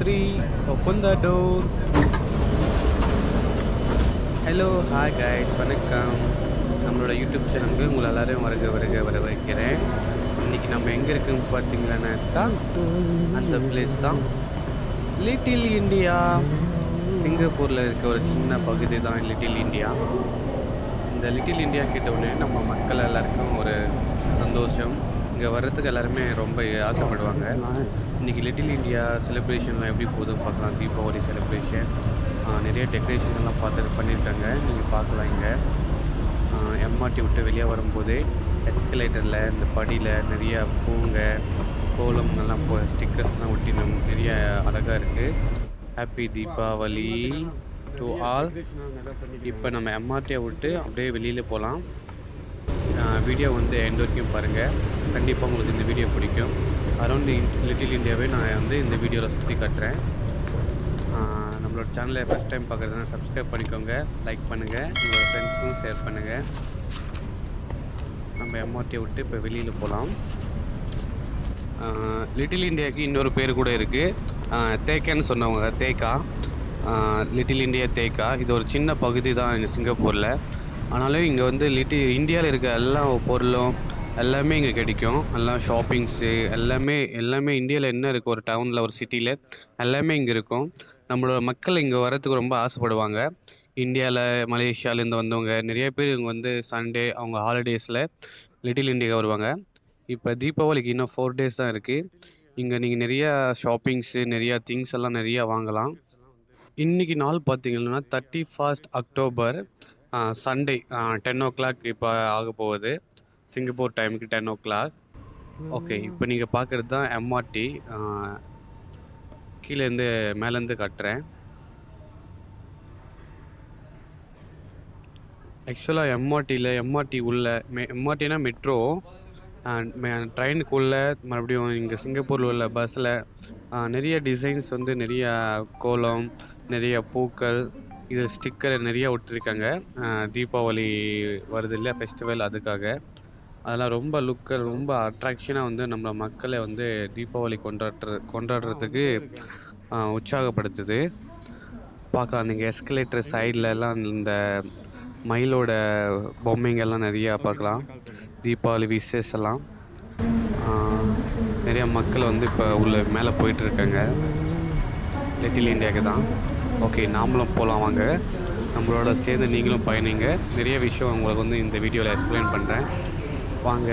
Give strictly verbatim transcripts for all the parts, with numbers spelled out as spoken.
three, open the door. Hello hi guys, வணக்கம். நம்மளோட YouTube சேனலுக்கு உங்களை எல்லாரையும் வருக வருக வர வைக்கிறேன். இன்றைக்கி நம்ம எங்கே இருக்குன்னு பார்த்தீங்கன்னாக்கா அந்த பிளேஸ் தான் லிட்டில் இந்தியா. சிங்கப்பூரில் இருக்க ஒரு சின்ன பகுதி தான் லிட்டில் இந்தியா. இந்த லிட்டில் இந்தியா கிட்ட உடனே நம்ம மக்கள் எல்லாருக்கும் ஒரு சந்தோஷம். இங்கே வர்றதுக்கு எல்லாருமே ரொம்ப ஆசைப்படுவாங்க. இன்றைக்கி லிட்டில் இந்தியா செலிப்ரேஷன்லாம் எப்படி போகுதுன்னு பார்க்கலாம். தீபாவளி செலிப்ரேஷன் நிறைய டெக்கரேஷன் எல்லாம் பார்த்து பண்ணியிருக்காங்க. நீங்கள் பார்க்கலாம். இங்கே எம்ஆர்டி விட்டு வெளியே வரும்போதே எஸ்கலேட்டரில் இந்த படியில் நிறைய பூங்க கோலம் எல்லாம் போ ஸ்டிக்கர்ஸ்லாம் ஒட்டி நிறைய அழகாக இருக்குது. Happy Deepavali to all. இப்போ நம்ம எம்ஆர்டியை விட்டு அப்படியே வெளியில் போகலாம். வீடியோ வந்து எண்ட் வரைக்கும் பாருங்கள். கண்டிப்பாக உங்களுக்கு இந்த வீடியோ பிடிக்கும். அரௌண்ட் லிட்டில் இந்தியாவே நான் வந்து இந்த வீடியோவில் சுற்றி காட்டுறேன். நம்மளோட சேனலை ஃபஸ்ட் டைம் பார்க்குறதுனா சப்ஸ்கிரைப் பண்ணிக்கோங்க, லைக் பண்ணுங்கள், உங்களோட ஃப்ரெண்ட்ஸுக்கும் ஷேர் பண்ணுங்கள். நம்ம எம்ஆர்டியை விட்டு இப்போ வெளியில் போகலாம். லிட்டில் இந்தியாவுக்கு இன்னொரு பேர் கூட இருக்குது, தேக்கான்னு சொன்னவங்க. Tekka, little India Tekka. இது ஒரு சின்ன பகுதி தான் சிங்கப்பூரில். ஆனாலும் இங்கே வந்து லிட்டில் இந்தியாவில் இருக்க எல்லா பொருளும் எல்லாமே இங்கே கிடைக்கும். எல்லாம் ஷாப்பிங்ஸு எல்லாமே எல்லாமே இந்தியாவில் என்ன இருக்குது, ஒரு டவுனில் ஒரு சிட்டியில் எல்லாமே இங்கே இருக்கும். நம்மளோட மக்கள் இங்கே வரத்துக்கு ரொம்ப ஆசைப்படுவாங்க. இந்தியாவில் மலேசியாவிலேருந்து வந்தவங்க நிறைய பேர் இங்கே வந்து சண்டே அவங்க ஹாலிடேஸில் லிட்டில் இந்தியா வருவாங்க. இப்போ தீபாவளிக்கு இன்னும் ஃபோர் டேஸ் தான் இருக்குது. இங்கே நீங்கள் நிறையா ஷாப்பிங்ஸு நிறையா திங்ஸ் எல்லாம் நிறையா வாங்கலாம். இன்றைக்கி நாள் பார்த்திங்கன்னா thirty first October Sunday ten o'clock இப்போ ஆக போகுது. சிங்கப்பூர் டைமுக்கு டென் ஓ கிளாக். ஓகே, இப்போ நீங்கள் பார்க்குறது தான் எம்ஆர்டி. கீழேருந்து மேலேருந்து கட்டுறேன். ஆக்சுவலாக எம்ஆர்டியில் எம்ஆர்டி உள்ள மெ எம்ஆர்டினா மெட்ரோ ட்ரெயினுக்குள்ளே மறுபடியும் இங்கே சிங்கப்பூரில் உள்ள பஸ்ஸில் நிறைய டிசைன்ஸ் வந்து நிறைய கோலம் நிறைய பூக்கள் இது ஸ்டிக்கர் நிறையா விட்டுருக்காங்க. தீபாவளி வருது இல்லையா, ஃபெஸ்டிவல், அதுக்காக அதெல்லாம் ரொம்ப லுக்கு ரொம்ப அட்ராக்ஷனாக வந்து நம்ம மக்களை வந்து தீபாவளி கொண்டாடுற கொண்டாடுறதுக்கு உற்சாகப்படுத்துது. பார்க்கலாம். நீங்கள் எஸ்கலேட்டர் சைடில் எல்லாம் இந்த மயிலோட பொம்மைங்கள்லாம் நிறையா பார்க்கலாம். தீபாவளி விஷஸ் எல்லாம் நிறையா மக்கள் வந்து இப்போ உள்ள மேலே போயிட்டுருக்காங்க லிட்டில் இந்தியாவுக்கு தான். ஓகே, நாமளும் போகலாம் வாங்க. நம்மளோட சேர்ந்து நீங்களும் பயணிங்க. நிறைய விஷயம் உங்களுக்கு வந்து இந்த வீடியோவில் எக்ஸ்பிளைன் பண்ணுறேன் வாங்க.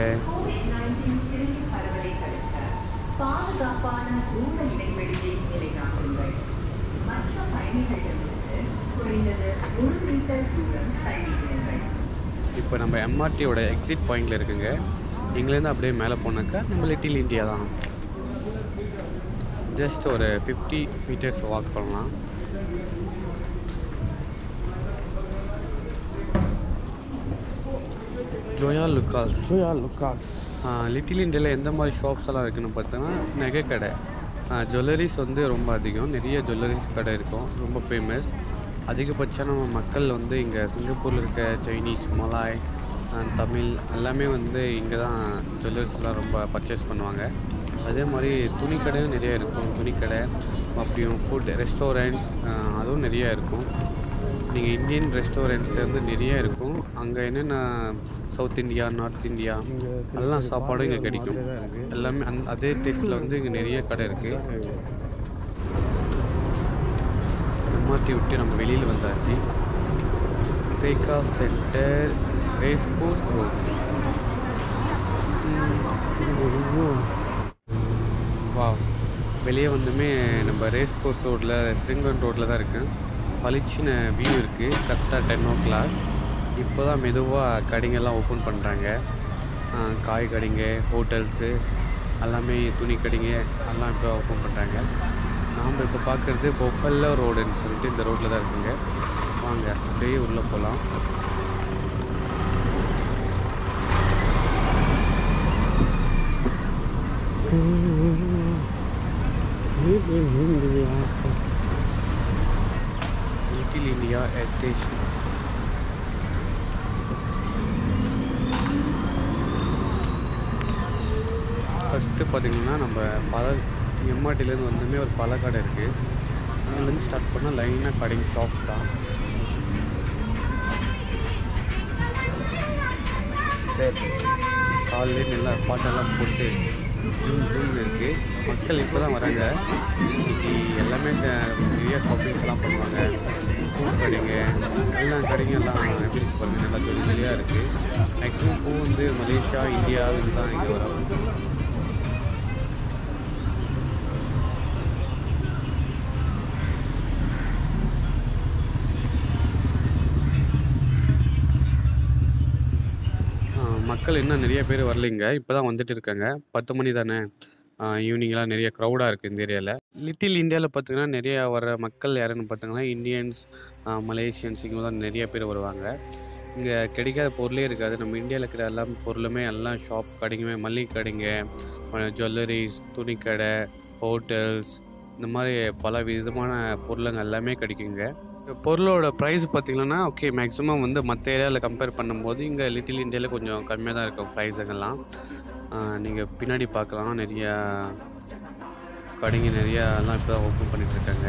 இப்போ நம்ம எம்ஆர்டியோட எக்ஸிட் பாயிண்டில் இருக்குங்க. இங்கேருந்து அப்படியே மேலே போனாக்கா நம்ம லிட்டில் இந்தியா தான். ஜஸ்ட் ஒரு ஃபிஃப்டி மீட்டர்ஸ் வாக் பண்ணலாம். Joyalukkas. Joyalukkas little இந்தியாவில் எந்த மாதிரி ஷாப்ஸ் எல்லாம் இருக்குதுன்னு பார்த்தோன்னா நகை கடை, ஜுவல்லரிஸ் வந்து ரொம்ப அதிகம். நிறைய ஜுவல்லரிஸ் கடை இருக்கும், ரொம்ப ஃபேமஸ். அதிகபட்சம் நம்ம மக்கள் வந்து இங்கே சிங்கப்பூரில் இருக்க சைனீஸ், மலாய், தமிழ் எல்லாமே வந்து இங்கே தான் ஜுவல்லரிஸ்லாம் ரொம்ப பர்ச்சேஸ் பண்ணுவாங்க. அதே மாதிரி துணிக்கடையும் நிறையா இருக்கும். துணிக்கடை அப்படியும் ஃபுட் ரெஸ்டாரண்ட்ஸ் அதுவும் நிறையா இருக்கும். நீங்கள் இந்தியன் ரெஸ்டாரண்ட்ஸ் வந்து நிறையா இருக்கும். அங்கே என்னென்ன சவுத் இந்தியா, நார்த் இந்தியா எல்லாம் சாப்பாடும் இங்கே கிடைக்கும். எல்லாமே அந் அதே டேஸ்ட்டில் வந்து இங்கே நிறைய கடை இருக்குது. எம்ஆர்டி விட்டு நம்ம வெளியில் வந்தாச்சு. Tekka centre, race course road. வா, வெளியே வந்துமே நம்ம ரேஸ் கோர்ஸ் ரோட்டில் ஸ்ரிங்கன் ரோட்டில் தான் இருக்குது. பளிச்சின வியூ இருக்குது. கரெக்டாக டென் ஓ கிளாக். இப்போ தான் மெதுவாக கடைங்கெல்லாம் ஓப்பன் பண்ணுறாங்க. காய் கடைங்க, ஹோட்டல்ஸு எல்லாமே, துணி கடைங்க எல்லாம் இப்போ ஓப்பன் பண்ணுறாங்க. நாம் இப்போ பார்க்குறது பொஃபல்லோ ரோடுன்னு சொல்லிட்டு இந்த ரோட்டில் தான் இருக்குங்க. வாங்க அப்படியே உள்ளே போகலாம். Little India heritage. ஃபஸ்ட்டு பார்த்திங்கன்னா நம்ம பல எம்ஆர்டிலேருந்து வந்துமே ஒரு பழக்கடை இருக்குது. அங்கேருந்து ஸ்டார்ட் பண்ணால் லைனாக கடைங்க ஷாப்ஸ் தான். சரி, காலையிலே நல்லா பாட்டெல்லாம் போட்டு ஜூம் ஜூம் இருக்குது. மக்கள் இப்போ தான் வராங்க. இன்றைக்கி எல்லாமே நிறைய ஷாப்பிங்ஸ் எல்லாம் பண்ணுவாங்க. பூ கடைங்க எல்லா கடைங்க எல்லாம் எப்படி இருக்கு பாருங்க, நல்லா ஜொலி ஜொலியாக இருக்குது. மேக்ஸிமம் பூ வந்து மலேசியா, இந்தியாவில் தான் இங்கே வரும். மக்கள் இன்னும் நிறைய பேர் வரலைங்க. இப்போ தான் வந்துட்டு இருக்காங்க. பத்து மணி தானே, ஈவினிங்லாம் நிறைய க்ரௌடாக இருக்குது இந்த ஏரியாவில். லிட்டில் இந்தியாவில் பார்த்திங்கன்னா நிறைய வர மக்கள் யாருன்னு பார்த்தீங்கன்னா இந்தியன்ஸ், மலேசியன்ஸ் இங்கே தான் நிறைய பேர் வருவாங்க. இங்கே கிடைக்காத பொருளே இருக்காது. நம்ம இந்தியாவில் இருக்கிற எல்லா பொருளுமே எல்லாம் ஷாப் கடைங்குமே, மளிகை கடைங்க, ஜுவல்லரிஸ், துணிக்கடை, ஹோட்டல்ஸ், இந்த மாதிரி பல விதமான பொருளுங்க எல்லாமே கிடைக்குங்க. பொருளோட ப்ரைஸ் பார்த்திங்கன்னா ஓகே, மேக்ஸிமம் வந்து மற்ற ஏரியாவில் கம்பேர் பண்ணும்போது இங்கே லிட்டில் இந்தியாவில் கொஞ்சம் கம்மியாக தான் இருக்கும் ப்ரைஸுங்கெல்லாம். நீங்கள் பின்னாடி பார்க்கலாம், நிறையா கடைங்க நிறையா எல்லாம் இப்போ தான் ஓப்பன் பண்ணிகிட்ருக்காங்க.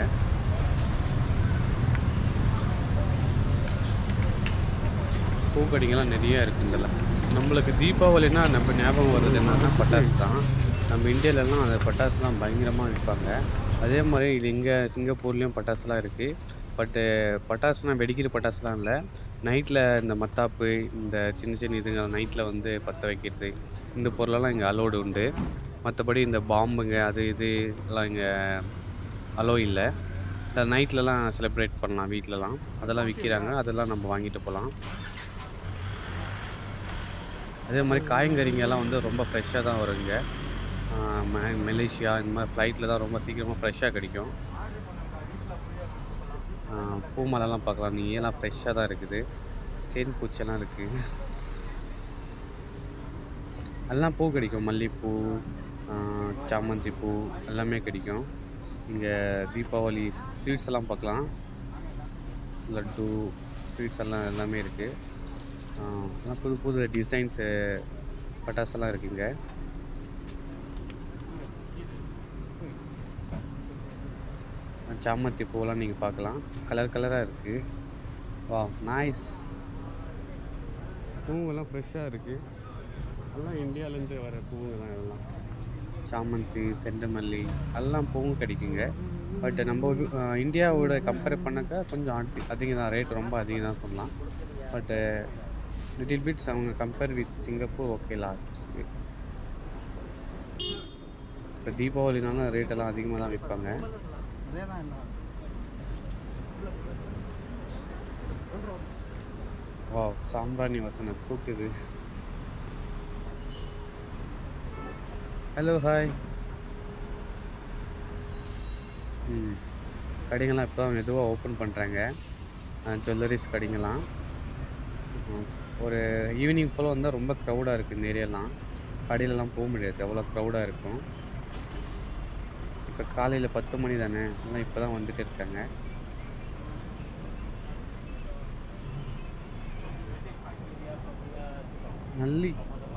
பூக்கடைங்கெல்லாம் நிறையா இருக்குது இதெல்லாம். நம்மளுக்கு தீபாவளினா நம்ம ஞாபகம் வர்றது என்னன்னா பட்டாசு தான். நம்ம இந்தியாவிலலாம் அந்த பட்டாசுலாம் பயங்கரமாக விற்பாங்க. அதே மாதிரி இது இங்கே சிங்கப்பூர்லேயும் பட்டாசுலாம் இருக்குது. பட்டு பட்டாசுனால் வெடிக்கிற பட்டாசுலாம் இல்லை, நைட்டில் இந்த மத்தாப்பு, இந்த சின்ன சின்ன இதுங்க நைட்டில் வந்து பற்ற வைக்கிறது, இந்த பொருளெல்லாம் இங்கே அலோடு உண்டு. மற்றபடி இந்த பாம்புங்க அது இது எல்லாம் இங்கே அலோ இல்லை. இந்த நைட்லலாம் செலிப்ரேட் பண்ணலாம் வீட்டிலலாம், அதெல்லாம் விற்கிறாங்க, அதெல்லாம் நம்ம வாங்கிட்டு போகலாம். அதே மாதிரி காய்கறிங்கெல்லாம் வந்து ரொம்ப ஃப்ரெஷ்ஷாக தான் வரும் இங்கே. மலேசியா இந்த மாதிரி ஃப்ளைட்டில் தான் ரொம்ப சீக்கிரமாக ஃப்ரெஷ்ஷாக கிடைக்கும். பூ மலைலாம் பார்க்கலாம், நீ ஏலாம் ஃப்ரெஷ்ஷாக தான் இருக்குது. தேன் பூச்செல்லாம் இருக்குது, எல்லாம் பூ கிடைக்கும். மல்லிகைப்பூ, சாமந்தி பூ எல்லாமே கிடைக்கும். இங்கே தீபாவளி ஸ்வீட்ஸ் எல்லாம் பார்க்கலாம், லட்டு ஸ்வீட்ஸ் எல்லாம் எல்லாமே இருக்குது. எல்லாம் புது புது டிசைன்ஸு பட்டாசெல்லாம் இருக்குங்க. சாமந்தி பூவெல்லாம் நீங்கள் பார்க்கலாம், கலர் கலராக இருக்குது. வா நைஸ். பூவெல்லாம் ஃப்ரெஷ்ஷாக இருக்குது, எல்லாம் இந்தியாவிலேருந்து வர பூவுங்க தான் எல்லாம். சாமந்தி, செண்டுமல்லி எல்லாம் பூவும் கிடைக்குங்க. பட் நம்ம இந்தியாவோட கம்பேர் பண்ணாக்கா கொஞ்சம் அதி அதிகம் தான், ரேட் ரொம்ப அதிகம் தான் சொல்லலாம். பட்டு லிட்டில் பிட்ஸ் அவங்க compare with Singapore okay lots. இப்போ தீபாவளினாலும் ரேட்டெல்லாம் அதிகமாக தான் விற்பாங்க. வா சாம்பிராணி வசனை தூக்குது. Hello hi. ம் கடைங்கள்லாம் இப்போ தான் மெதுவாக ஓப்பன் பண்ணுறாங்க, ஜுவல்லரிஸ் கடைங்கெல்லாம். ஒரு ஈவினிங் போல் வந்தால் ரொம்ப க்ரௌடாக இருக்குது இந்த ஏரியாலாம். கடையிலலாம் போக முடியாது, எவ்வளோ க்ரௌடாக இருக்கும். இப்போ காலையில் பத்து மணி தானே, எல்லாம் இப்போ தான் வந்துட்டு இருக்காங்க. நல்லி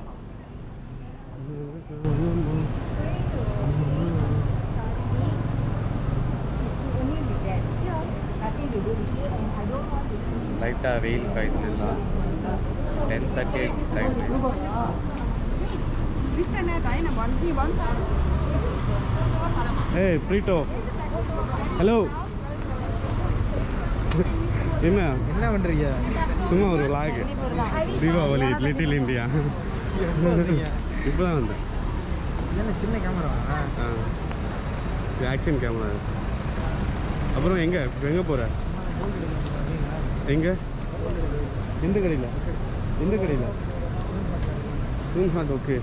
லைட்டாக வெயில் காய்துன்னா டென் தேர்ட்டி ஆயிடுச்சு டைம். ஏய் ப்ரீட்டோ, ஹலோ. என்ன என்ன பண்ணுறீங்க? சும்மா ஒரு விளாகு, தீபாவளி லிட்டில் இந்தியா. இப்போ தான் வந்தேன். சின்ன கேமரா, ஆக்ஷன் கேமரா. அப்புறம் எங்கே எங்கே போகிற? எங்கே? எந்த கடையில்? எந்த கடையில்? ஓகே.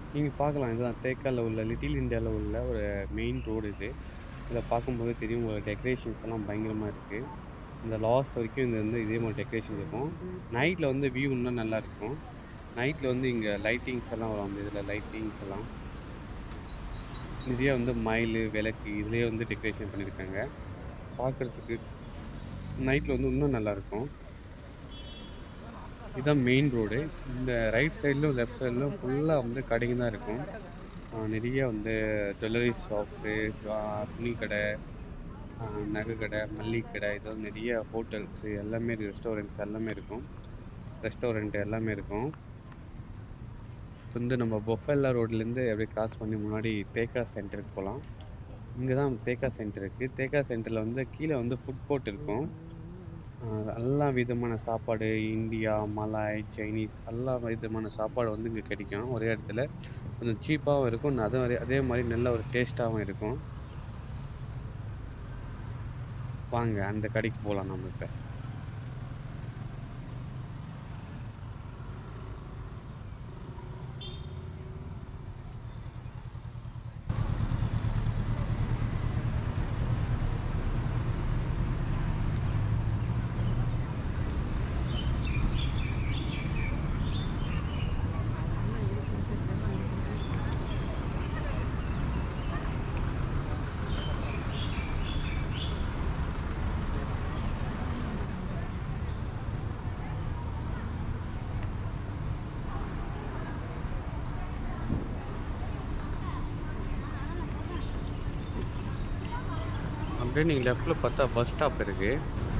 நீங்கள் பார்க்கலாம், இதுதான் தேக்காவில் உள்ள லிட்டில் இந்தியாவில் உள்ள ஒரு மெயின் ரோடு இது. இதில் பார்க்கும்போது தெரியும், ஒரு டெக்கரேஷன்ஸ் எல்லாம் பயங்கரமாக இருக்குது. இந்த லாஸ்ட் வரைக்கும் இது வந்து இதே மாதிரி டெக்கரேஷன் இருக்கும். நைட்டில் வந்து வியூ இன்னும் நல்லாயிருக்கும். நைட்டில் வந்து இங்கே லைட்டிங்ஸ் எல்லாம் வரும். அந்த இதில் லைட்டிங்ஸ் எல்லாம் நிறைய வந்து மயில் விளக்கு இதுலேயே வந்து டெக்கரேஷன் பண்ணியிருக்காங்க. பார்க்குறதுக்கு நைட்டில் வந்து இன்னும் நல்லாயிருக்கும். இதுதான் மெயின் ரோடு. இந்த ரைட் சைட்லும் லெஃப்ட் சைட்லும் ஃபுல்லாக வந்து கடைங்க தான் இருக்கும். நிறைய வந்து ஜுவல்லரி ஷாப்ஸு, துணி கடை, நகை கடை, மல்லிகை கடை, இதெல்லாம் நிறைய ஹோட்டல்ஸு எல்லாமே இருக்குது. ரெஸ்டாரண்ட்ஸ் எல்லாமே இருக்கும். ரெஸ்டாரண்ட் எல்லாமே இருக்கும். வந்து நம்ம பொஃபெல்லா ரோட்லேருந்து அப்படியே கிராஸ் பண்ணி முன்னாடி தேக்கா சென்டருக்கு போகலாம். இங்கே தான் தேக்கா சென்டர் இருக்குது. தேக்கா சென்டரில் வந்து கீழே வந்து ஃபுட் கோர்ட் இருக்கும். எல்லா விதமான சாப்பாடு, இந்தியா, மலாய், சைனீஸ் எல்லா விதமான சாப்பாடு வந்து இங்கே கிடைக்கும் ஒரே இடத்துல. கொஞ்சம் சீப்பாகவும் இருக்கும், அதுவும் அதே அதே மாதிரி நல்ல ஒரு டேஸ்ட்டாகவும் இருக்கும். வாங்க அந்த கடைக்கு போகலாம் நம்ம இப்போ. அப்படியே நீங்கள் லெஃப்ட்டில் பார்த்தா பஸ் ஸ்டாப் இருக்குது.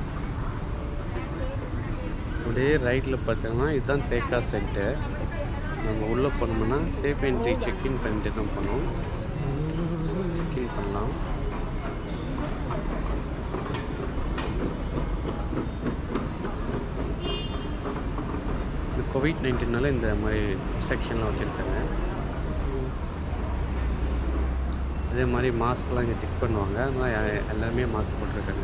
அப்படியே ரைட்டில் பார்த்தோம்னா இதுதான் தேக்கா சென்டர். நம்ம உள்ளே போனோம்னா சேஃப் என்ட்ரி செக்இன் பண்ணிட்டு தான் போனோம். செக்இன் பண்ணலாம். இந்த கோவிட் நைன்டீன்னால இந்த மாதிரி ரெஸ்ட்ரிக்ஷன்லாம் வச்சுருக்காங்க. அதே மாதிரி மாஸ்க்லாம் இங்கே செக் பண்ணுவாங்க. அதனால் எல்லாருமே மாஸ்க் போட்டிருக்காங்க.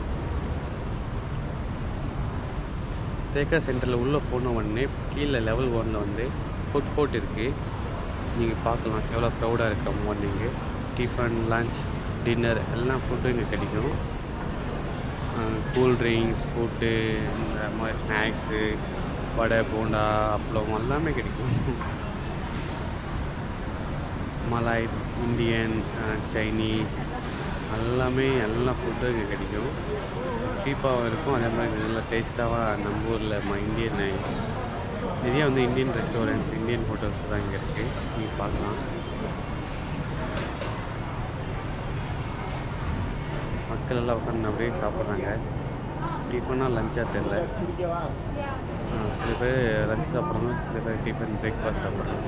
தேக்கா சென்டரில் உள்ளே போன உடனே கீழே லெவல் ஒன்னில் வந்து ஃபுட் கோர்ட் இருக்குது. நீங்கள் பார்க்கலாம் எவ்வளோ க்ரௌடாக இருக்கா. மார்னிங்கு டிஃபன், லன்ச், டின்னர் எல்லாம் ஃபுட்டும் இங்கே கிடைக்கும். கூல் ட்ரிங்க்ஸ், ஃபுட்டு, இந்த மாதிரி ஸ்நாக்ஸு, வடை, போண்டா, அப்பளம் எல்லாமே கிடைக்கும். மலாய், இந்தியன், சைனீஸ் எல்லாமே எல்லா ஃபுட்டும் இங்கே கிடைக்கும். சீப்பாகவும் இருக்கும். அதே மாதிரி நல்லா டேஸ்ட்டாக நம்ம ஊரில் இந்தியன் நிறையா வந்து இந்தியன் ரெஸ்டாரண்ட்ஸ், இந்தியன் ஹோட்டல்ஸ் தான் இங்கே இருக்குது. நீங்கள் பார்க்கலாம். மக்கள் எல்லாம் உட்காந்து அப்படியே சாப்பிட்றாங்க. டிஃபனாக லஞ்சாக தெரில. சில பேர் லஞ்ச் சாப்பிட்றாங்க, சில பேர் டிஃபன் பிரேக்ஃபாஸ்ட் சாப்பிட்றாங்க.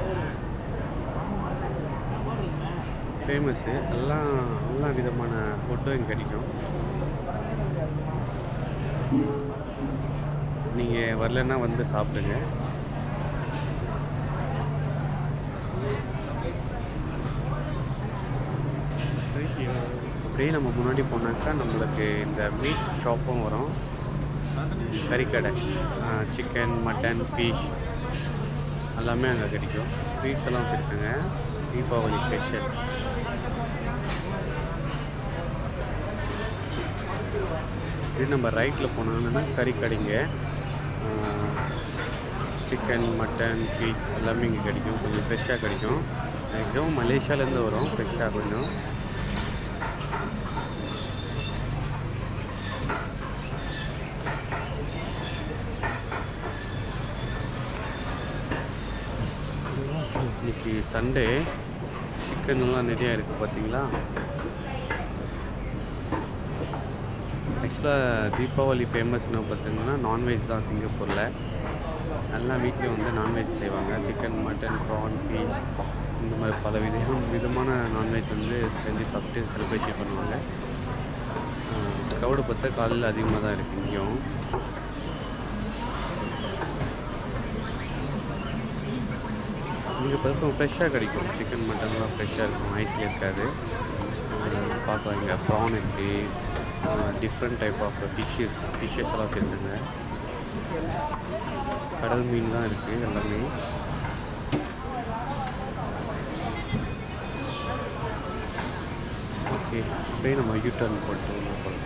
ஃபேமஸ்ஸு எல்லாம் எல்லா விதமான ஃபுட்டும் இங்கே கிடைக்கும். நீங்கள் வரலன்னா வந்து சாப்பிடுங்க. அப்படியே நம்ம முன்னாடி போனாக்கா நம்மளுக்கு இந்த மீட் ஷாப்பும் வரும். கறிக்கடை, சிக்கன், மட்டன், ஃபிஷ் எல்லாமே அங்கே கிடைக்கும். ஸ்வீட்ஸ் எல்லாம் வச்சுருக்காங்க. தீபாவளி ஸ்பெஷல். இது நம்ம ரைட்டில் போனோம்னா கறிக்கடைங்க. சிக்கன், மட்டன், ஃபிஷ் எல்லாமே இங்கே கிடைக்கும். கொஞ்சம் ஃப்ரெஷ்ஷாக கிடைக்கும். மேக்ஸிமம் மலேசியாவிலேருந்து வரும் ஃப்ரெஷ்ஷாக கொஞ்சம். இன்றைக்கி சண்டே, சிக்கன்லாம் நிறையா இருக்குது பார்த்தீங்களா. ஆக்சுவலாக தீபாவளி ஃபேமஸ்னு பார்த்தீங்கன்னா நான்வெஜ் தான். சிங்கப்பூரில் எல்லா வீட்லேயும் வந்து நான்வெஜ் செய்வாங்க. சிக்கன், மட்டன், ப்ரான், ஃபிஷ் இந்த மாதிரி பல விதம் விதமான நான்வெஜ் வந்து செஞ்சு சாப்பிட்டு செலிப்ரேஷன் பண்ணுவாங்க. க்ரௌடு பார்த்தா காலையில் அதிகமாக தான் இருக்குது இங்கேயும். இங்கே பார்க்க ஃப்ரெஷ்ஷாக கிடைக்கும். சிக்கன், மட்டன்லாம் ஃப்ரெஷ்ஷாக இருக்கும், ஐஸில் இருக்காது. பார்க்கலாம் இங்கே ப்ரான் இருக்குது, different type of fishes fishes எல்லாம் வச்சுருக்காங்க. கடல் மீன் தான் இருக்குது எல்லாமே. ஓகே, அப்படியே நம்ம யூ டர்ன் போட்டு உள்ள போகலாம்.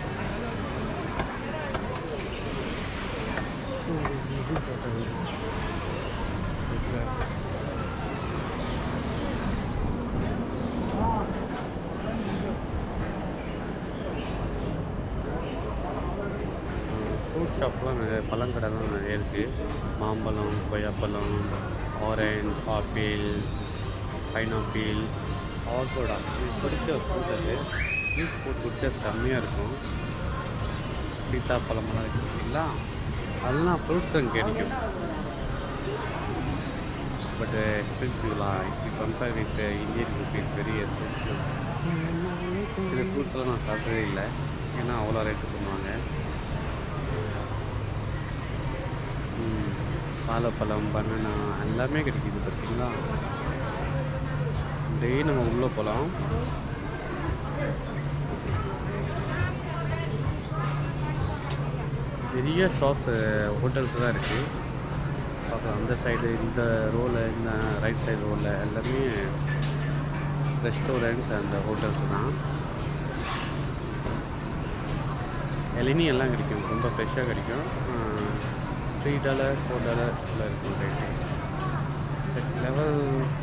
ஃப்ரூட் ஷாப்லாம் நிறைய பழங்கடைலாம் நிறைய இருக்குது. மாம்பழம், கொய்யாப்பழம், ஆரஞ்ச், ஆப்பிள், பைனாப்பிள், ஆல்கோடா எனக்கு பிடிச்ச ஒரு ஃப்ரூட் அது. ஜூஸ் போட்டு குடிச்சா செம்மையாக இருக்கும். சீத்தாப்பழமெல்லாம் இருக்குது பார்த்தீங்களா, அதெல்லாம் ஃப்ரூட்ஸ் அங்கே கிடைக்கும். பட் எக்ஸ்பென்சிவ்லாம் if you compare with Indian rupees very expensive. சில ஃப்ரூட்ஸ்லாம் நான் சாப்பிட்டதே இல்லை, ஏன்னா அவ்வளோ ரேட்டு சொல்லுவாங்க. வாழைப்பழம், பனானா எல்லாமே கிடைக்கிது பார்த்தீங்களா. அப்படியே நம்ம உள்ளே போகலாம். பெரிய ஷாப்ஸ், ஹோட்டல்ஸ் தான் இருக்குது பார்க்கலாம். அந்த சைடு இந்த ரோவில், இந்த ரைட் சைடு ரோவில் எல்லாமே ரெஸ்டாரண்ட்ஸ் அண்ட் ஹோட்டல்ஸ் தான். இளநீ எல்லாம் கிடைக்கும், ரொம்ப ஃப்ரெஷ்ஷாக கிடைக்கும். த்ரீ டாலர் ஃபோர் டாலரில் இருக்கும் ரேட்டு. செட் லெவல்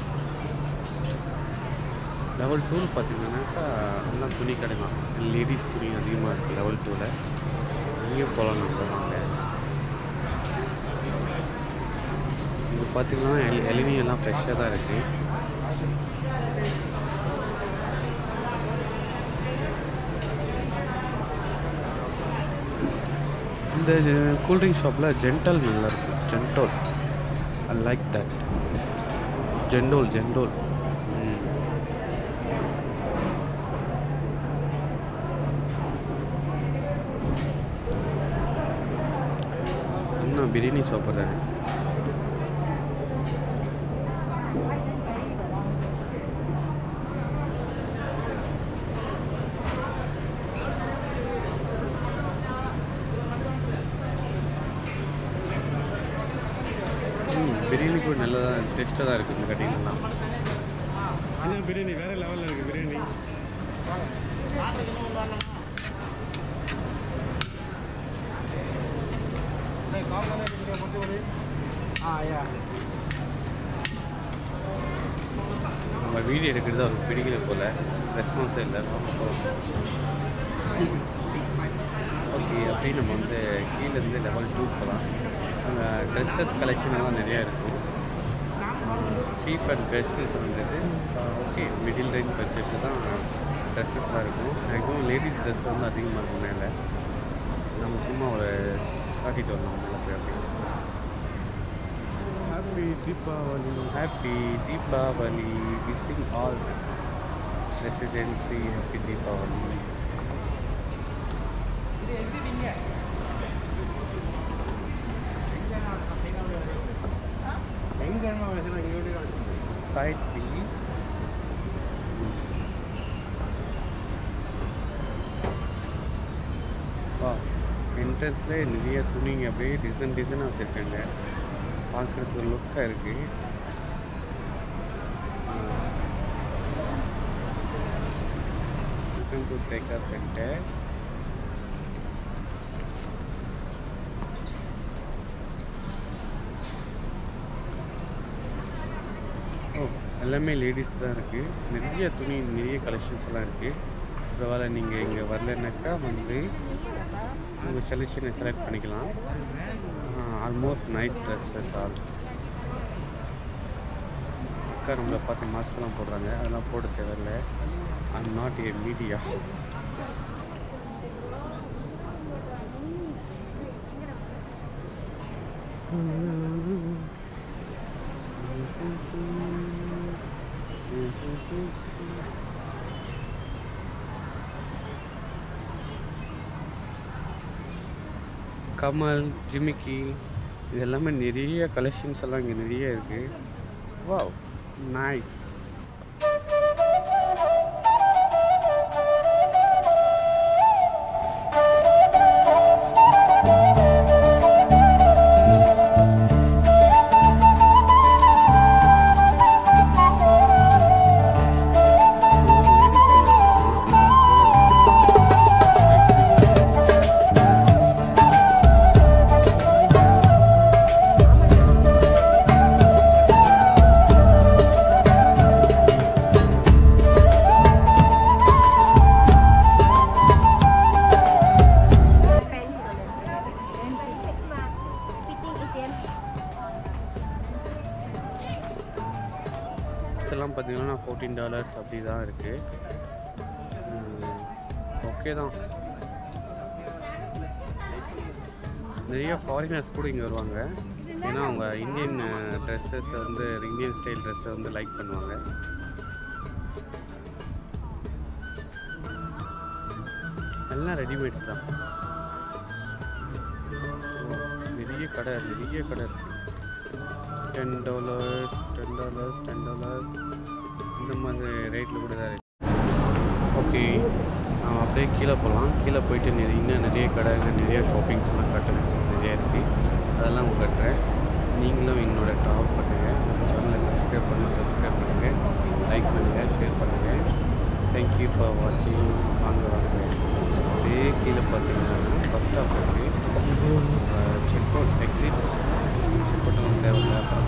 லெவல் டூவில் பார்த்தீங்கன்னாக்கா எல்லாம் துணி கடை தான். லேடிஸ் துணி அதிகமாக இருக்குது லெவல் டூவில். அங்கேயும் போகலாம் நம்ம வாங்க. இது பார்த்திங்கன்னா எல் இளநீ எல்லாம் ஃப்ரெஷ்ஷாக தான் இருக்குது. இந்த கூல்ட்ரிங்க் ஷாப்பில் ஜென்டல் நல்லாயிருக்கும். Cendol, I like that. Cendol cendol அண்ணா பிரியாணி சாப்பிட்றாரு. பிரியாணி கூட நல்லா டேஸ்ட்டாக தான் இருக்குது இந்த கடையிலலாம். என்ன பிரியாணி வேறு லெவலில் இருக்குது பிரியாணி. நம்ம வீடியோ எடுக்கிறது அவருக்கு பிடிக்கல போல், ரெஸ்பான்ஸே இல்லை. ஓகே, அப்படியே நம்ம வந்து கீழேருந்து லெவல் டூ போகலாம். அங்கே ட்ரெஸ்ஸஸ் கலெக்ஷன் எல்லாம் நிறையா இருக்கும். சீப் அண்ட் பெஸ்ட்டுன்னு சொல்லிட்டு ஓகே, மிடில் ரேஞ்ச் பட்ஜெட்டு தான் ட்ரெஸ்ஸஸ்லாம் இருக்கும். மேக்ஸிமம் லேடிஸ் ட்ரெஸ் வந்து அதிகமாக இருக்கும் மேலே. நம்ம சும்மா ஒரு காட்டிட்டு வரலாம் மேலே போய். அப்படி happy Deepavali, happy Deepavali, wishing all residency happy Deepavali. Side please. வா, என்ட்ரன்ஸ்லேயே நிறைய துணிங்க அப்படியே டிசைன் டிசைனாக வச்சுருக்காங்க. பார்க்குறதுக்கு லுக்காக இருக்குது. Welcome to Tekka centre. Oh, எல்லாமே லேடிஸ் தான் இருக்குது. நிறைய துணி, நிறைய கலெக்ஷன்ஸ் எல்லாம் இருக்குது. ஒருவேளை நீங்கள் இங்கே வரலன்னாக்கா வந்து உங்கள் செலெக்ஷனை செலக்ட் பண்ணிக்கலாம். Almost nice dresses all. அக்கா நம்மளை பார்த்து மாஸ்க்கெல்லாம் போடுறாங்க, அதெல்லாம் போட தேவையில்லை. I am not a media. கமல், ஜிமிக்கி, இது எல்லாமே நிறைய கலெக்ஷன்ஸ் எல்லாம் இங்கே நிறைய இருக்குது. Wow, nice. ஃபிஃப்டீன் டாலர்ஸ் அப்படி தான் இருக்குது. ஓகே தான். நிறைய ஃபாரினர்ஸ் கூட இங்கே வருவாங்க. ஏன்னா அவங்க இந்தியன் ட்ரெஸ்ஸஸ் வந்து இந்தியன் ஸ்டைல் ட்ரெஸ்ஸை வந்து லைக் பண்ணுவாங்க. எல்லாம் ரெடிமேட்ஸ் தான். நிறைய கடை நிறைய கடை இருக்குது. Ten dollars ten dollars ten dollars இந்த மாதிரி ரேட்டில் கூட தான் இருக்குது. ஓகே, அப்படியே கீழே போகலாம். கீழே போயிட்டு நிறைய இன்னும் நிறைய கடைங்க நிறைய ஷாப்பிங்ஸ்லாம் கட்டணுச்சு நிறைய இருக்குது. அதெல்லாம் உங்களுக்கு கட்டுறேன். நீங்களும் என்னோட ட்ராவல் பண்ணுங்கள். நம்ம சேனலை சப்ஸ்கிரைப் பண்ணுங்கள் சப்ஸ்கிரைப் பண்ணுங்கள் லைக் பண்ணுங்கள் ஷேர் பண்ணுங்கள். தேங்க்யூ ஃபார் வாட்சிங். வாங்க வாங்க. அப்படியே கீழே பார்த்தீங்கன்னா பஸ் ஸ்டாப் இருக்குது. Check out exit check out ஒன்றும் தேவையில்லை. அப்புறம்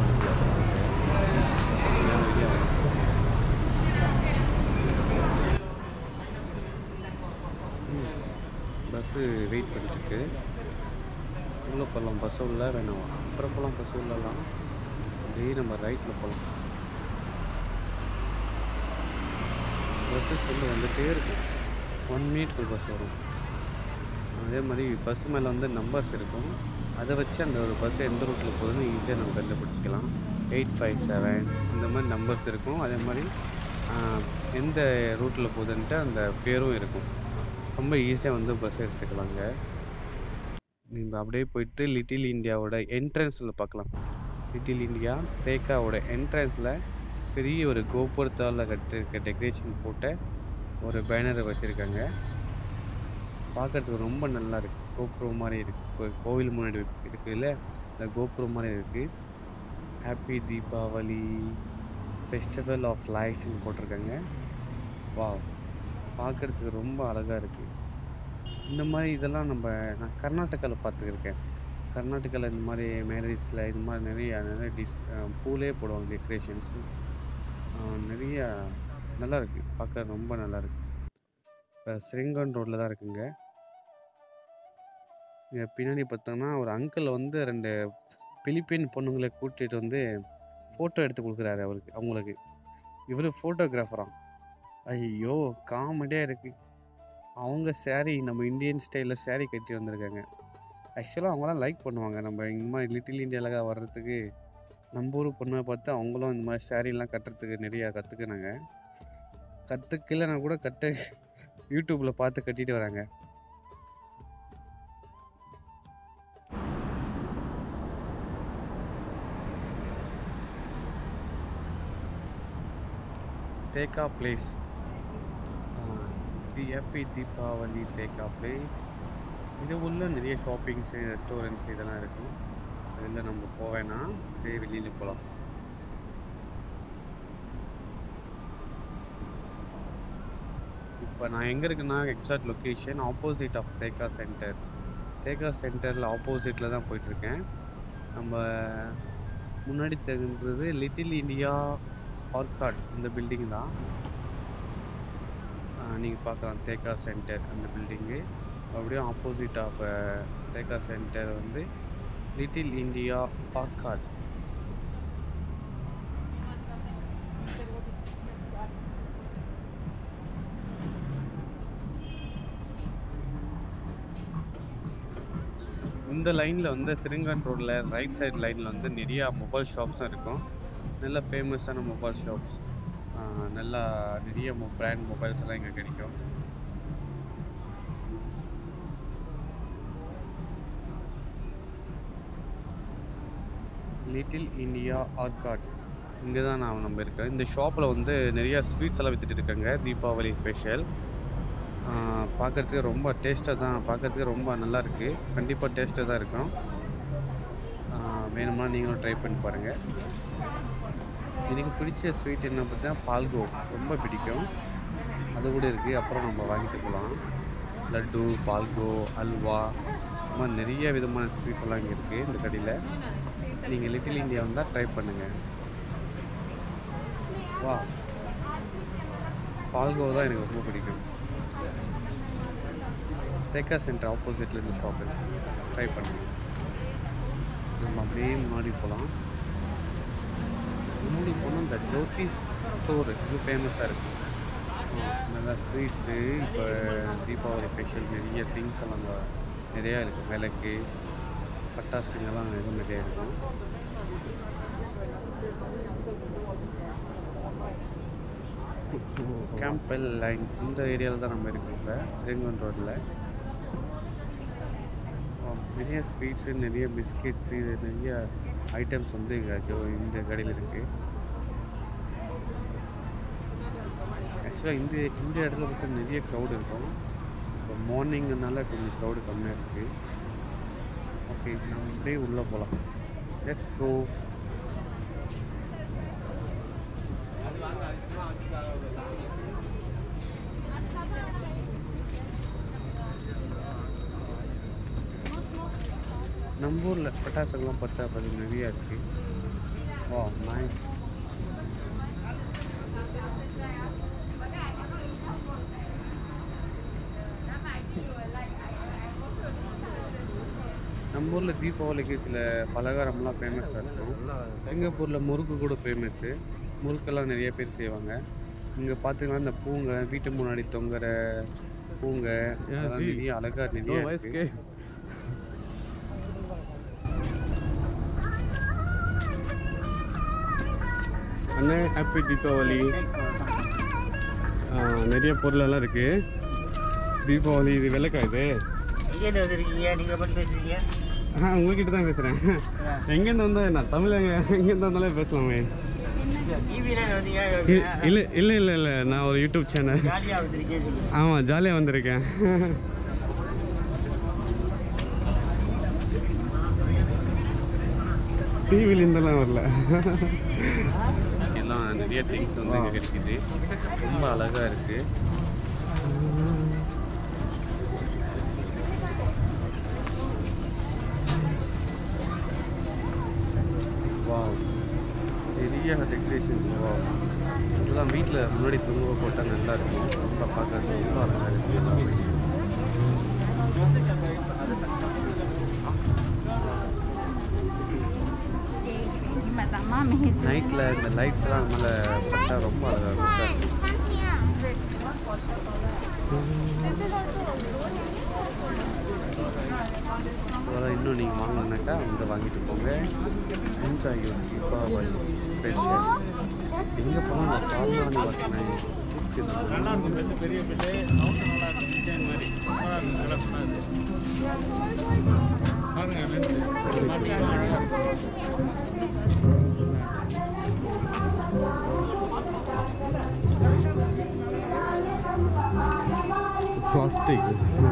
நிறைய பஸ்ஸு வெயிட் பண்ணிட்டுருக்கு. உள்ளே போகலாம். பஸ் உள்ள வேணாம் அப்புறம் போகலாம். பஸ் உள்ளலாம் அப்படியே நம்ம ரைட்டில் போகலாம். பஸ்ஸஸ் வந்து வந்துகிட்டே இருக்கும். ஒன் மினிட்க்கு பஸ் வரும். அதே மாதிரி பஸ் மேலே வந்து நம்பர்ஸ் இருக்கும். அதை வச்சு அந்த ஒரு பஸ் எந்த ரூட்டில் போகுதுன்னு ஈஸியாக நம்ம கண்டுபிடிச்சிக்கலாம். எயிட் ஃபைவ் செவன் இந்த மாதிரி நம்பர்ஸ் இருக்கும். அதே மாதிரி எந்த ரூட்டில் போகுதுன்ட்டு அந்த பேரும் இருக்கும். ரொம்ப ஈஸியாக வந்து பஸ் எடுத்துக்கலாங்க. நீங்கள் அப்படியே போயிட்டு லிட்டில் இந்தியாவோட என்ட்ரன்ஸில் பார்க்கலாம். லிட்டில் இந்தியா தேக்காவோட என்ட்ரன்ஸில் பெரிய ஒரு கோபுரத்தால் கட்டிருக்க டெக்கரேஷன் போட்ட ஒரு பேனரை வச்சுருக்காங்க. பார்க்குறதுக்கு ரொம்ப நல்லா இருக்குது. கோபுரம் மாதிரி இருக்குது. கோவில் முன்னாடி இருக்குதுல்ல இந்த கோபுரம் மாதிரி இருக்குது. ஹாப்பி தீபாவளி ஃபெஸ்டிவல் ஆஃப் லைட்ஸ்ன்னு போட்டிருக்காங்க. வா, பார்க்குறதுக்கு ரொம்ப அழகாக இருக்குது. இந்த மாதிரி இதெல்லாம் நம்ம நான் கர்நாடகாவில் பார்த்துருக்கேன். கர்நாடகாவில் இந்த மாதிரி மேரேஜில் இது மாதிரி நிறைய நிறைய டிஸ் பூலே போடுவாங்க டெக்கரேஷன்ஸு. நிறைய நல்லா இருக்குது. பார்க்க ரொம்ப நல்லா இருக்குது. இப்போ ஸ்ரீங்கன் ரோட்டில் தான் இருக்குங்க. இங்கே பின்னாடி பார்த்தோன்னா ஒரு அங்கிள் வந்து ரெண்டு பிலிப்பைன் பொண்ணுங்களை கூட்டிகிட்டு வந்து ஃபோட்டோ எடுத்து கொடுக்குறாரு அவருக்கு அவங்களுக்கு. இவர் ஃபோட்டோகிராஃபராக. ஐயோ காமெடியாக இருக்குது. அவங்க சேரீ நம்ம இந்தியன் ஸ்டைலில் சேரீ கட்டி வந்திருக்காங்க. ஆக்சுவலாக அவங்களாம் லைக் பண்ணுவாங்க. நம்ம இந்த மாதிரி லிட்டில் இந்தியாவில் வர்றதுக்கு நம்ம ஊர் பொண்ணை பார்த்து அவங்களும் இந்த மாதிரி சேரீலாம் கட்டுறதுக்கு நிறையா கற்றுக்குனாங்க. கற்றுக்கலன்னா கூட கட்ட யூடியூப்பில் பார்த்து கட்டிட்டு வராங்க. Tekka place. The happy Deepavali Tekka place. இது உள்ள நிறைய ஷாப்பிங்ஸு ரெஸ்டாரண்ட்ஸ் இதெல்லாம் இருக்கும். அதில் நம்ம போவேன்னா அப்படியே வெளியில் போகலாம். இப்போ நான் எங்கே இருக்குன்னா exact location opposite of Tekka centre. Tekka சென்டரில் ஆப்போசிட்டில் தான் போயிட்டுருக்கேன். நம்ம முன்னாடி தெரிஞ்சது லிட்டில் இந்தியா ஆர்காட் இந்த பில்டிங் தான். நீங்கள் பார்க்கலாம் தேக்கா சென்டர் அந்த பில்டிங்கு. அப்படியே ஆப்போசிட் ஆஃப் தேக்கா சென்டர் வந்து லிட்டில் இந்தியா ஆர்காட். இந்த லைனில் வந்து ஸ்ரீங்கன் ரோடில் ரைட் சைடு லைனில் வந்து நிறையா மொபைல் ஷாப்ஸும் இருக்கும். நல்ல ஃபேமஸான மொபைல் ஷாப்ஸ். நல்லா நிறைய மொ பிராண்ட் மொபைல்ஸ் எல்லாம் இங்கே கிடைக்கும். லிட்டில் இந்தியா ஆர்காட் இங்கே தான் நான் நம்ம இருக்கேன். இந்த ஷாப்பில் வந்து நிறையா ஸ்வீட்ஸ் எல்லாம் விற்றுட்டு இருக்காங்க. தீபாவளி ஸ்பெஷல். பார்க்குறதுக்கு ரொம்ப டேஸ்ட்டாக தான் பார்க்குறதுக்கு ரொம்ப நல்லாயிருக்கு. கண்டிப்பாக டேஸ்ட்டாக தான் இருக்கும். வேணுமா நீங்களும் ட்ரை பண்ணி பாருங்கள். எனக்கு பிடிச்ச ஸ்வீட் என்ன பார்த்தீங்கன்னா பால்கோ ரொம்ப பிடிக்கும். அது கூட இருக்குது. அப்புறம் நம்ம வாங்கிட்டு போகலாம். லட்டு, பால்கோ, அல்வா இந்த மாதிரி நிறைய விதமான ஸ்வீட்ஸ் எல்லாம் இங்கே இருக்குது இந்த கடையில். நீங்கள் லிட்டில் இந்தியா வந்தால் ட்ரை பண்ணுங்கள். வா, பால்கோ தான் எனக்கு ரொம்ப பிடிக்கும். தேக்கா சென்டர் ஆப்போசிட்டில் இந்த ஷாப்பு ட்ரை பண்ணுங்கள். நம்ம அப்படியே முன்னாடி போகலாம். முன்னாடி போனால் இந்த ஜோதிஸ் ஸ்டோர் இது ஃபேமஸாக இருக்குது. நல்லா ஸ்வீட்ஸு இப்போ தீபாவளி ஸ்பெஷல் நிறைய திங்ஸ் எல்லாம் அங்கே நிறையா இருக்குது. விளக்கு பட்டாசுங்கெல்லாம் எதுவும் நிறையா இருக்கும். கேம்பல் லைன் இந்த ஏரியாவில் தான் நம்ம இருக்கோம் இப்போ ஸ்ரீங்கன் ரோட்டில். நிறைய ஸ்வீட்ஸு நிறைய பிஸ்கெட்ஸு நிறைய ஐட்டம்ஸ் வந்து இங்கே ஜோ இந்த கடையில் இருக்குது. ஆக்சுவலாக இந்த இந்த இடத்துல பார்த்தா நிறைய க்ரௌடு இருக்கும். இப்போ மார்னிங்னால கொஞ்சம் க்ரௌடு கம்மியாக இருக்குது. ஓகே, நம்ம இப்படியே உள்ளே போகலாம். Let's go. நம்ம ஊரில் பட்டாசுலாம் பார்த்தா பார்த்து நிறையா இருக்குது. வா நைஸ். நம்ம ஊரில் தீபாவளிக்கு சில பலகாரம்லாம் ஃபேமஸாக இருக்கும். சிங்கப்பூரில் முறுக்கு கூட ஃபேமஸ்ஸு. முறுக்கெல்லாம் நிறைய பேர் செய்வாங்க. இங்கே பார்த்தீங்கன்னா இந்த பூங்கை வீட்டு முன்னாடி தொங்குற பூங்கை அதெல்லாம் நிறைய அழகாக நிறைய இருக்குது. அண்ணே ஹாப்பி தீபாவளி. நிறைய பொருளெல்லாம் இருக்குது. தீபாவளி இது வெள்ளைக்காய் இது. எங்கேருந்து வந்துருக்கீங்க? நீங்கள் மட்டும் பேசுறீங்க? ஆ உங்ககிட்ட தான் பேசுகிறேன். எங்கேருந்து வந்தால் நான் தமிழ் எங்கே எங்கேருந்து வந்தாலே பேசலாமே. இல்லை இல்லை இல்லை இல்லை நான் ஒரு யூடியூப் சேனல். ஜாலியாக வந்துருக்கேன். ஆமாம் ஜாலியாக வந்திருக்கேன். டிவியில் இருந்தெல்லாம் வரல. எல்லாம் நிறைய திங்ஸ் வந்து இங்கே கிடைக்குது. ரொம்ப அழகாக இருக்குது. வாவ், நிறைய டெக்கரேஷன்ஸ். வாவ், இதெல்லாம் வீட்டில் முன்னாடி தொங்க போட்டால் நல்லா இருக்கும். ரொம்ப பார்க்கறது ரொம்ப அழகாக இருக்குது. நைட்டில் இந்த லைட்ஸ்லாம் மேலே பட்டா ரொம்ப அழகாக இருக்கும். அதெல்லாம் இன்னும் நீங்கள் வாங்கினாக்கா இங்கே வாங்கிட்டு போங்க. Enjoy you Deepavali special. எங்கே போனால் நான் சாமியானி வாசனை பெரிய பிள்ளை மாதிரி பிளாஸ்டிக்.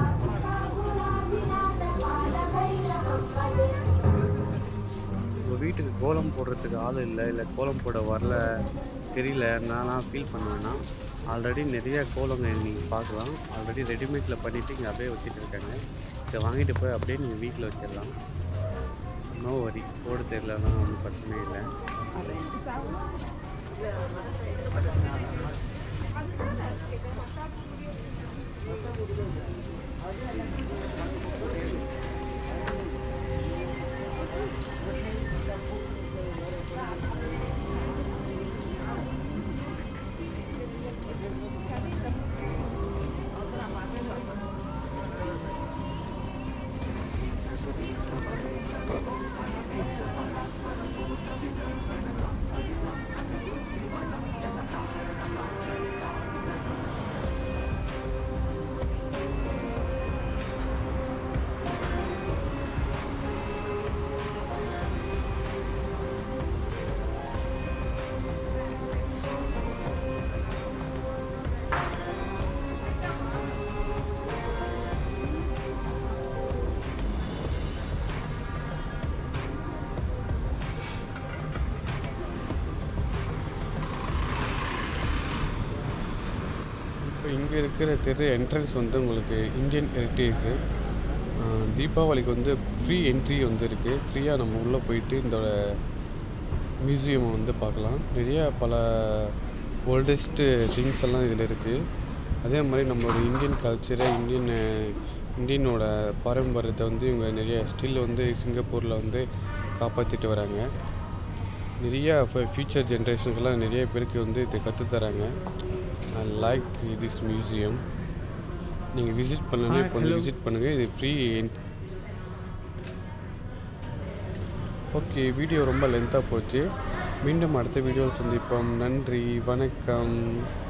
இப்போ வீட்டுக்கு கோலம் போடுறதுக்கு ஆள் இல்லை, இல்லை கோலம் போட வரல தெரியல, நான்லாம் ஃபீல் பண்ணுவேன்னா ஆல்ரெடி நிறைய கோலங்க நீங்கள் பார்க்கலாம். ஆல்ரெடி ரெடிமேடில் பண்ணிவிட்டு இங்கே அப்படியே வச்சுட்டு இருக்காங்க. இதை வாங்கிட்டு போய் அப்படியே நீங்கள் வீட்டில் வச்சிடலாம். நோ வரி, போட தெரியலன்னா ஒன்றும் பிரச்சனை இல்லை. இப்போ இங்கே இருக்கிற தெரு என்ட்ரன்ஸ் வந்து உங்களுக்கு இந்தியன் ஹெரிட்டேஜு. தீபாவளிக்கு வந்து ஃப்ரீ என்ட்ரி வந்து இருக்குது. ஃப்ரீயாக நம்ம உள்ளே போயிட்டு இந்த மியூசியம் வந்து பார்க்கலாம். நிறையா பல ஓல்டஸ்ட்டு திங்ஸ் எல்லாம் இதில் இருக்குது. அதே மாதிரி நம்மளோட இந்தியன் கல்ச்சரை, இந்தியன் இந்தியனோட பாரம்பரியத்தை வந்து இவங்க நிறைய ஸ்டில் வந்து சிங்கப்பூரில் வந்து காப்பாற்றிட்டு வராங்க. நிறையா ஃபியூச்சர் ஜென்ரேஷனுக்கெல்லாம் நிறைய பேருக்கு வந்து இதை கற்றுத்தராங்க. I like this museum. நீங்கள் விசிட் பண்ணணுன்னா இப்போ வந்து விசிட் பண்ணுங்கள். இது ஃப்ரீ. ஓகே, வீடியோ ரொம்ப லென்த்தாக போச்சு. மீண்டும் அடுத்த வீடியோவில் சந்திப்போம். நன்றி, வணக்கம்.